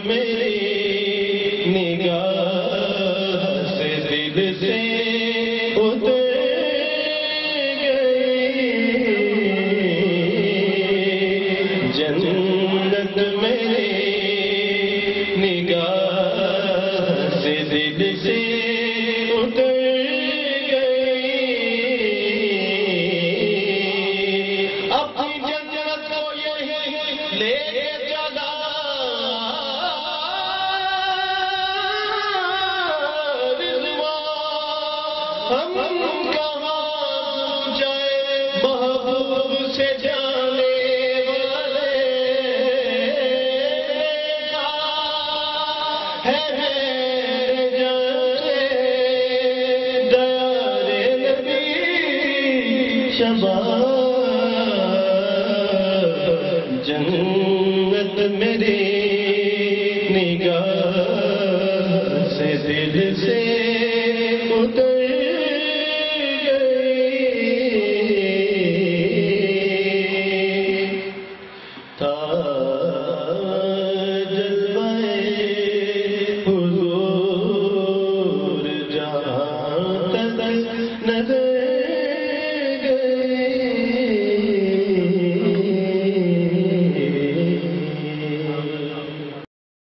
میری نگاہ سے دل سے اتر گئی، جنت میری نگاہ سے دل سے اتر گئی، اپنی جنت کو یہی لے چلا ہم کہاں جائے محبوب سے جانے والے ہے جانے دیار نبی شباب، جنت میری نگاہ سے دل سے